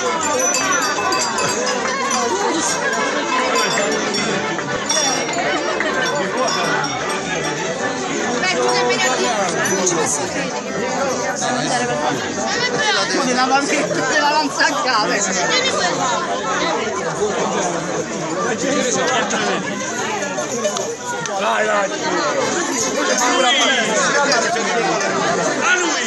la lanza a cave. Vai, vai. A lui.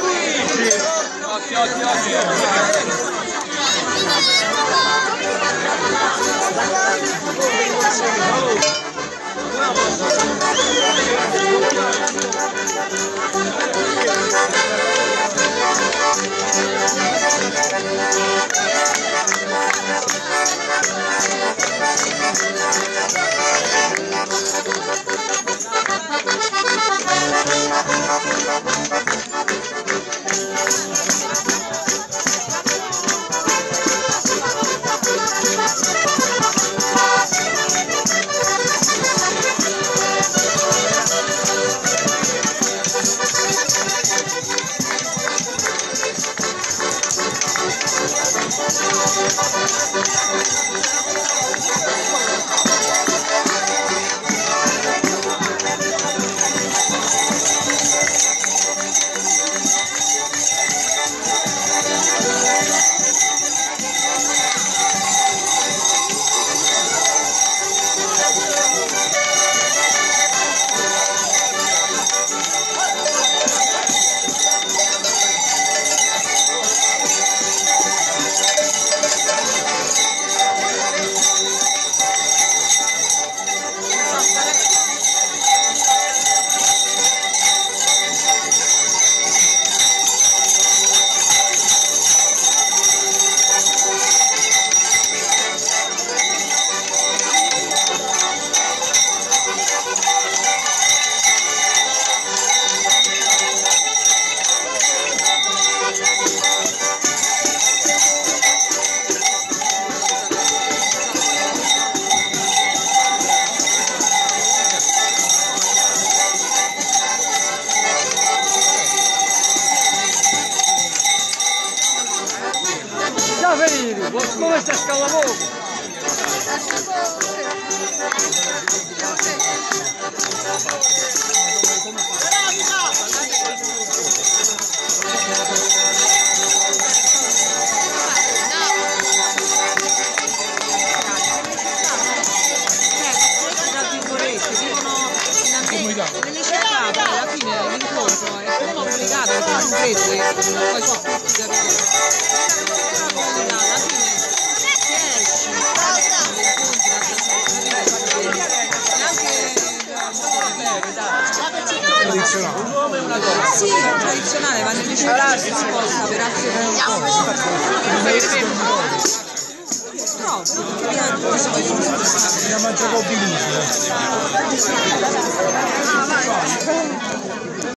Ciao Federico, come sta scalavoro? Nelle città poi alla fine l'incontro è solo obbligato perché non credo che poi sono tutti capito. Alla fine si esce, sì, è tradizionale, ma nelle città si sposta per altre cose. La mangia con